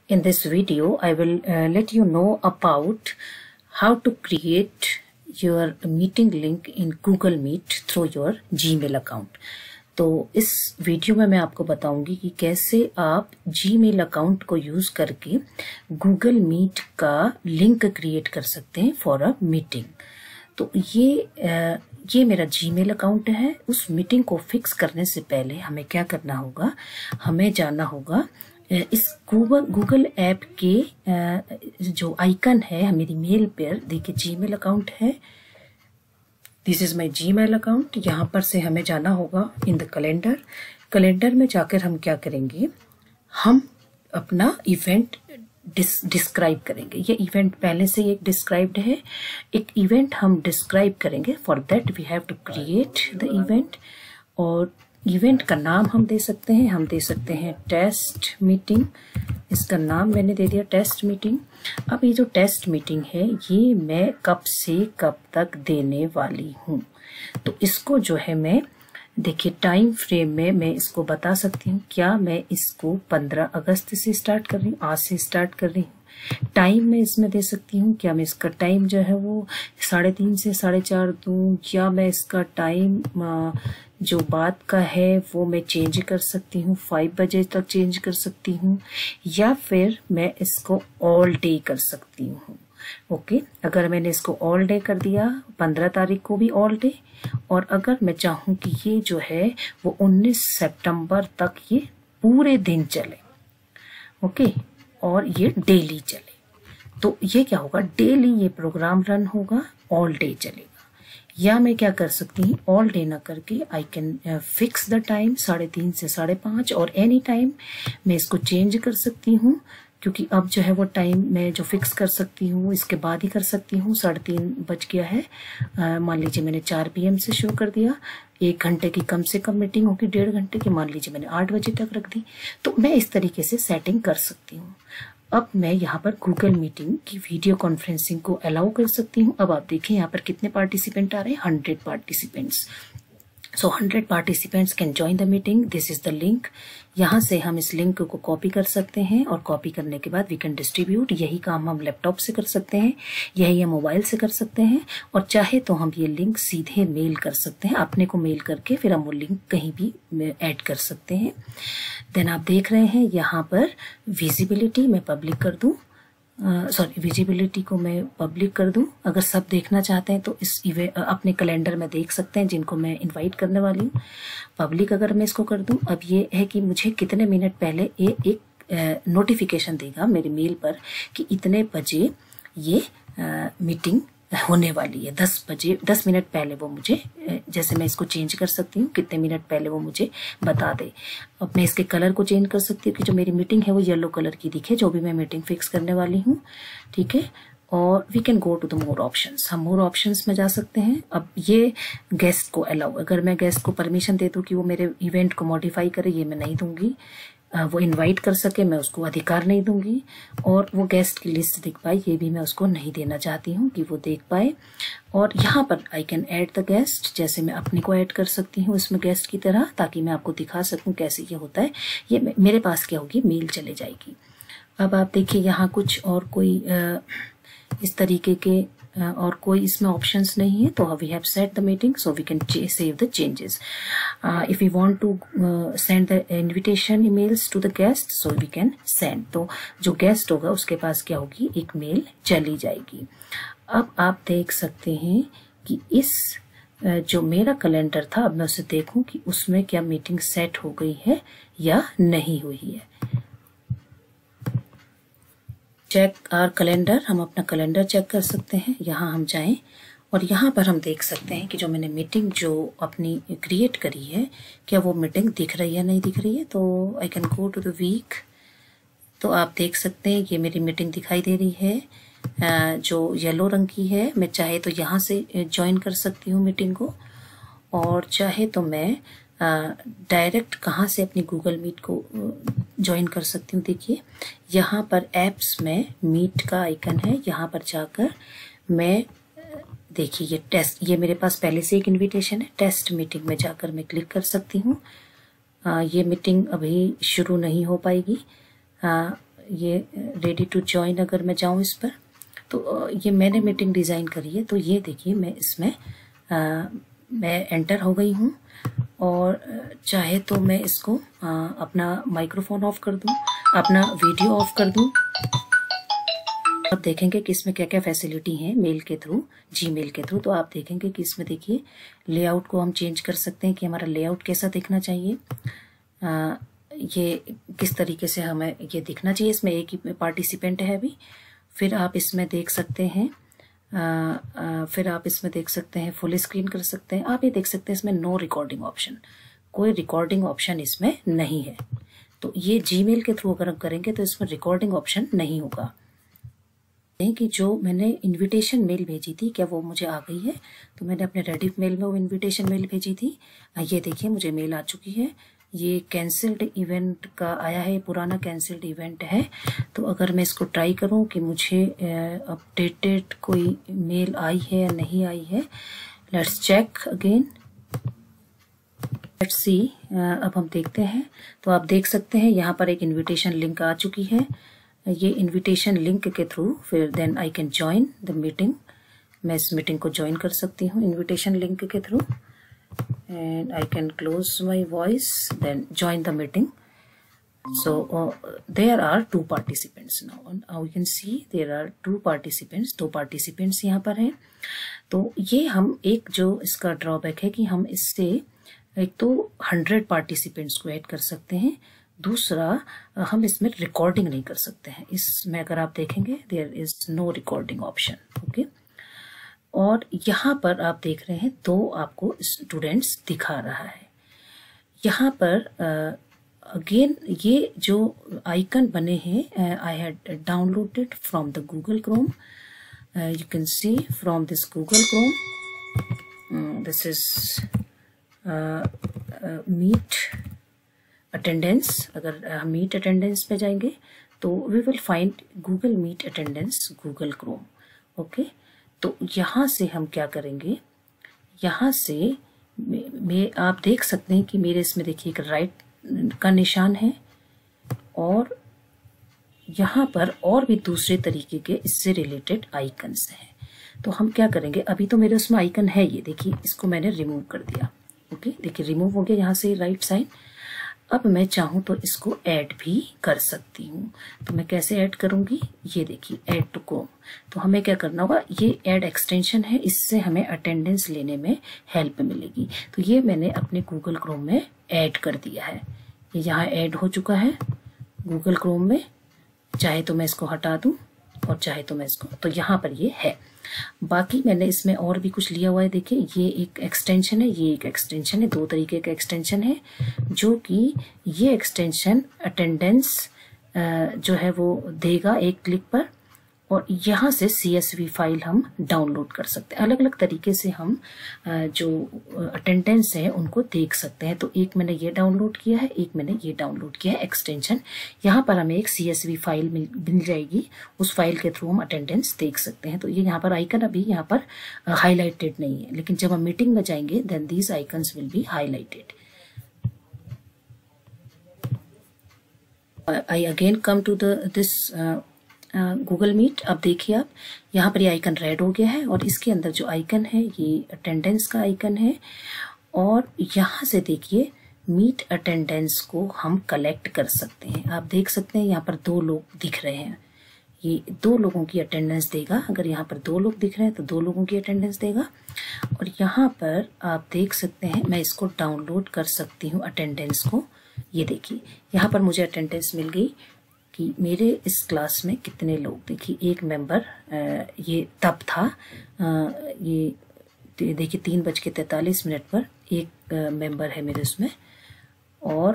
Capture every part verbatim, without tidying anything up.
In this video, I will uh, let you know about how to create your meeting link in Google Meet through your Gmail account. तो इस video में मैं आपको बताऊंगी कि कैसे आप Gmail अकाउंट को यूज करके Google Meet का लिंक क्रिएट कर सकते हैं फॉर अ मीटिंग। तो ये आ, ये मेरा Gmail अकाउंट है। उस मीटिंग को फिक्स करने से पहले हमें क्या करना होगा, हमें जाना होगा इस गूगल गूगल ऐप के जो आइकन है मेरी मेल पर, देखिए Gmail अकाउंट है, this is my Gmail account. यहाँ पर से हमें जाना होगा इन द कैलेंडर। कैलेंडर में जाकर हम क्या करेंगे, हम अपना इवेंट डिस, डिस्क्राइब करेंगे। ये इवेंट पहले से एक डिस्क्राइब्ड है, एक इवेंट हम डिस्क्राइब करेंगे। For that we have to create the event, और इवेंट का नाम हम दे सकते हैं, हम दे सकते हैं टेस्ट मीटिंग। इसका नाम मैंने दे दिया टेस्ट मीटिंग। अब ये जो टेस्ट मीटिंग है ये मैं कब से कब तक देने वाली हूँ, तो इसको जो है मैं देखिए टाइम फ्रेम में मैं इसको बता सकती हूँ। क्या मैं इसको पंद्रह अगस्त से स्टार्ट कर रही हूँ, आज से स्टार्ट कर रही हूँ। टाइम मैं इसमें दे सकती हूँ, क्या मैं इसका टाइम जो है वो साढ़े तीन से साढ़े चार दूँ, या मैं इसका टाइम जो बात का है वो मैं चेंज कर सकती हूँ, फाइव बजे तक चेंज कर सकती हूँ, या फिर मैं इसको ऑल डे कर सकती हूँ। ओके, अगर मैंने इसको ऑल डे कर दिया, पंद्रह तारीख को भी ऑल डे, और अगर मैं चाहूँ कि ये जो है वो उन्नीस सितंबर तक ये पूरे दिन चले, ओके, और ये डेली चले, तो ये क्या होगा, डेली ये प्रोग्राम रन होगा, ऑल डे चलेगा। या मैं क्या कर सकती हूँ, ऑल डे ना करके I can fix the time साढ़े तीन से साढ़े पाँच, और एनी टाइम मैं इसको चेंज कर सकती हूँ, क्योंकि अब जो है वो टाइम मैं जो फिक्स कर सकती हूँ इसके बाद ही कर सकती हूँ। साढ़े तीन बज गया है, मान लीजिए मैंने चार पी एम से शुरू कर दिया, एक घंटे की कम से कम मीटिंग होगी, डेढ़ घंटे की, मान लीजिए मैंने आठ बजे तक रख दी, तो मैं इस तरीके से सेटिंग कर सकती हूँ। अब मैं यहाँ पर गूगल मीटिंग की वीडियो कॉन्फ्रेंसिंग को अलाउ कर सकती हूँ। अब आप देखें यहाँ पर कितने पार्टिसिपेंट आ रहे हैं, hundred participants. So hundred participants can join the meeting, this is the link. यहाँ से हम इस लिंक को कॉपी कर सकते हैं, और कॉपी करने के बाद वी कैन डिस्ट्रीब्यूट। यही काम हम लैपटॉप से कर सकते हैं, यही हम मोबाइल से कर सकते हैं, और चाहे तो हम ये लिंक सीधे मेल कर सकते हैं अपने को मेल करके, फिर हम वो लिंक कहीं भी ऐड कर सकते हैं। देन आप देख रहे हैं यहाँ पर विजिबिलिटी मैं पब्लिक कर दूं, सॉरी विजिबिलिटी को मैं पब्लिक कर दूं। अगर सब देखना चाहते हैं तो इस इवेंट अपने कैलेंडर में देख सकते हैं जिनको मैं इनवाइट करने वाली हूँ। पब्लिक अगर मैं इसको कर दूं, अब ये है कि मुझे कितने मिनट पहले ये एक नोटिफिकेशन देगा मेरे मेल पर कि इतने बजे ये मीटिंग होने वाली है। दस बजे दस मिनट पहले वो मुझे, जैसे मैं इसको चेंज कर सकती हूँ कितने मिनट पहले वो मुझे बता दे। अब मैं इसके कलर को चेंज कर सकती हूँ कि जो मेरी मीटिंग है वो येलो कलर की दिखे, जो भी मैं मीटिंग फिक्स करने वाली हूँ, ठीक है। और we can go to the more options, हम मोर ऑप्शंस में जा सकते हैं। अब ये गेस्ट को अलाउ, अगर मैं गेस्ट को परमिशन दे दूँ कि वो मेरे इवेंट को मॉडिफाई करे, ये मैं नहीं दूंगी। वो इनवाइट कर सके, मैं उसको अधिकार नहीं दूंगी, और वो गेस्ट की लिस्ट देख पाए, ये भी मैं उसको नहीं देना चाहती हूँ कि वो देख पाए। और यहाँ पर I can add the guest, जैसे मैं अपने को ऐड कर सकती हूँ इसमें गेस्ट की तरह, ताकि मैं आपको दिखा सकूँ कैसे ये होता है। ये मेरे पास क्या होगी, मेल चले जाएगी। अब आप देखिए यहाँ कुछ और कोई आ, इस तरीके के और कोई इसमें ऑप्शंस नहीं है, तो we have set the meeting, so we can save the changes. If you want to send the invitation emails to the guest, so we can send. तो जो गेस्ट होगा उसके पास क्या होगी, एक मेल चली जाएगी। अब आप देख सकते हैं कि इस जो मेरा कैलेंडर था, अब मैं उसे देखूं कि उसमें क्या मीटिंग सेट हो गई है या नहीं हुई है। चेक आवर कैलेंडर, हम अपना कैलेंडर चेक कर सकते हैं। यहाँ हम जाएं और यहाँ पर हम देख सकते हैं कि जो मैंने मीटिंग जो अपनी क्रिएट करी है, क्या वो मीटिंग दिख रही है, नहीं दिख रही है। तो I can go to the week, तो आप देख सकते हैं ये मेरी मीटिंग दिखाई दे रही है जो येलो रंग की है। मैं चाहे तो यहाँ से ज्वाइन कर सकती हूँ मीटिंग को, और चाहे तो मैं डायरेक्ट कहाँ से अपनी गूगल मीट को ज्वाइन कर सकती हूँ। देखिए यहाँ पर एप्स में मीट का आइकन है, यहाँ पर जाकर मैं देखिए ये टेस्ट, ये मेरे पास पहले से एक इनविटेशन है, टेस्ट मीटिंग में जाकर मैं क्लिक कर सकती हूँ। ये मीटिंग अभी शुरू नहीं हो पाएगी, आ, ये रेडी टू ज्वाइन अगर मैं जाऊँ इस पर, तो ये मैंने मीटिंग डिज़ाइन करी है। तो ये देखिए मैं इसमें आ, मैं एंटर हो गई हूँ, और चाहे तो मैं इसको आ, अपना माइक्रोफोन ऑफ कर दूँ, अपना वीडियो ऑफ कर दूँ। आप देखेंगे कि इसमें क्या क्या फैसिलिटी हैं मेल के थ्रू, जीमेल के थ्रू। तो आप देखेंगे कि इसमें देखिए लेआउट को हम चेंज कर सकते हैं कि हमारा लेआउट कैसा दिखना चाहिए, आ, ये किस तरीके से हमें ये दिखना चाहिए। इसमें एक ही पार्टिसिपेंट है अभी। फिर आप इसमें देख सकते हैं आ, आ, फिर आप इसमें देख सकते हैं फुल स्क्रीन कर सकते हैं। आप ये देख सकते हैं इसमें नो रिकॉर्डिंग ऑप्शन, कोई रिकॉर्डिंग ऑप्शन इसमें नहीं है। तो ये जीमेल के थ्रू अगर हम करेंगे तो इसमें रिकॉर्डिंग ऑप्शन नहीं होगा। कि जो मैंने इनविटेशन मेल भेजी थी क्या वो मुझे आ गई है? तो मैंने अपने रेडिफ मेल में वो इनविटेशन मेल भेजी थी। ये देखिए मुझे मेल आ चुकी है। ये कैंसिल्ड इवेंट का आया है, पुराना कैंसिल्ड इवेंट है। तो अगर मैं इसको ट्राई करूं कि मुझे अपडेटेड कोई मेल आई है या नहीं आई है, let's check again, let's see. अब हम देखते हैं। तो आप देख सकते हैं यहाँ पर एक इन्विटेशन लिंक आ चुकी है। ये इनविटेशन लिंक के थ्रू फिर then I can join the meeting. मैं इस मीटिंग को ज्वाइन कर सकती हूँ इनविटेशन लिंक के through, and I can close my voice then join the meeting. So there are two participants now, now you can see there are two participants, दो participants यहाँ पर हैं। तो ये हम एक जो इसका ड्रॉबैक है कि हम इससे एक तो हंड्रेड पार्टिसिपेंट्स को ऐड कर सकते हैं, दूसरा हम इसमें रिकॉर्डिंग नहीं कर सकते हैं। इसमें अगर आप देखेंगे there is no recording option, okay. और यहाँ पर आप देख रहे हैं दो आपको स्टूडेंट्स दिखा रहा है। यहाँ पर अगेन uh, ये जो आइकन बने हैं I had downloaded from the Google Chrome. You can see from this Google Chrome, this is meet attendance. अगर हम मीट अटेंडेंस पे जाएंगे तो we will find Google meet attendance Google Chrome, okay. तो यहाँ से हम क्या करेंगे, यहाँ से मैं आप देख सकते हैं कि मेरे इसमें देखिए एक राइट का निशान है, और यहाँ पर और भी दूसरे तरीके के इससे रिलेटेड आइकन्स हैं। तो हम क्या करेंगे, अभी तो मेरे उसमें आइकन है, ये देखिए इसको मैंने रिमूव कर दिया, ओके। देखिए रिमूव हो गया यहाँ से राइट साइड। अब मैं चाहूँ तो इसको ऐड भी कर सकती हूँ। तो मैं कैसे ऐड करूँगी, ये देखिए ऐड टू क्रोम। तो हमें क्या करना होगा, ये ऐड एक्सटेंशन है, इससे हमें अटेंडेंस लेने में हेल्प मिलेगी। तो ये मैंने अपने गूगल क्रोम में ऐड कर दिया है, ये यहाँ ऐड हो चुका है गूगल क्रोम में। चाहे तो मैं इसको हटा दूँ और चाहे तो मैं इसको, तो यहाँ पर ये है। बाकी मैंने इसमें और भी कुछ लिया हुआ है। देखिए ये एक एक्सटेंशन है, ये एक एक्सटेंशन है, दो तरीके का एक्सटेंशन है। जो कि ये एक्सटेंशन अटेंडेंस जो है वो देगा एक क्लिक पर, और यहाँ से सी एस वी फाइल हम डाउनलोड कर सकते हैं। अलग अलग तरीके से हम जो अटेंडेंस है उनको देख सकते हैं। तो एक मैंने ये डाउनलोड किया है, एक मैंने ये डाउनलोड किया है एक्सटेंशन। यहाँ पर हमें एक सी एस वी फाइल मिल, मिल जाएगी, उस फाइल के थ्रू हम अटेंडेंस देख सकते हैं। तो ये यहाँ पर आइकन अभी यहाँ पर हाईलाइटेड नहीं है, लेकिन जब हम मीटिंग में जाएंगे then these icons will be highlighted. I again come to the this Google meet. अब देखिए आप यहाँ पर ये आइकन रेड हो गया है, और इसके अंदर जो आइकन है ये अटेंडेंस का आइकन है। और यहाँ से देखिए मीट अटेंडेंस को हम कलेक्ट कर सकते हैं। आप देख सकते हैं यहाँ पर दो लोग दिख रहे हैं, ये दो लोगों की अटेंडेंस देगा। अगर यहाँ पर दो लोग दिख रहे हैं तो दो लोगों की अटेंडेंस देगा। और यहाँ पर आप देख सकते हैं मैं इसको डाउनलोड कर सकती हूँ अटेंडेंस को। ये देखिए यहाँ पर मुझे अटेंडेंस मिल गई कि मेरे इस क्लास में कितने लोग। देखिए एक मेंबर ये तब था, ये देखिए तीन बज के तैतालीस मिनट पर एक मेंबर है मेरे उसमें। और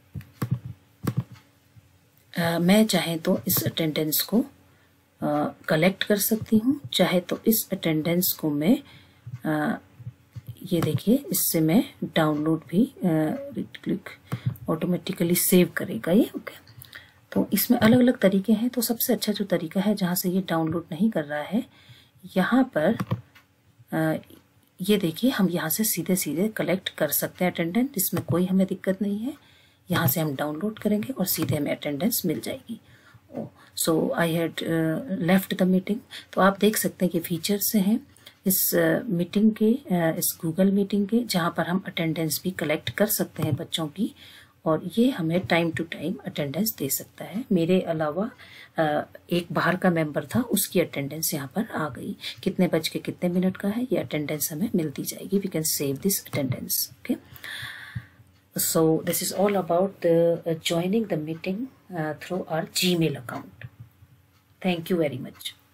आ, मैं चाहे तो इस अटेंडेंस को कलेक्ट कर सकती हूँ, चाहे तो इस अटेंडेंस को मैं आ, ये देखिए इससे मैं डाउनलोड भी क्लिक ऑटोमेटिकली सेव करेगा ये, ओके। तो इसमें अलग अलग तरीके हैं। तो सबसे अच्छा जो तरीका है जहाँ से ये डाउनलोड नहीं कर रहा है, यहाँ पर आ, ये देखिए हम यहाँ से सीधे सीधे कलेक्ट कर सकते हैं अटेंडेंस, इसमें कोई हमें दिक्कत नहीं है। यहाँ से हम डाउनलोड करेंगे और सीधे हमें अटेंडेंस मिल जाएगी। Oh so I had left the meeting. तो आप देख सकते हैं कि फीचर्स हैं इस मीटिंग uh, के uh, इस गूगल मीटिंग के, जहाँ पर हम अटेंडेंस भी कलेक्ट कर सकते हैं बच्चों की, और ये हमें टाइम टू टाइम अटेंडेंस दे सकता है। मेरे अलावा uh, एक बाहर का मेंबर था, उसकी अटेंडेंस यहाँ पर आ गई। कितने बज के कितने मिनट का है, ये अटेंडेंस हमें मिलती जाएगी। We can save this attendance. Okay, so this is all about the uh, joining the meeting uh, through our Gmail account. Thank you very much.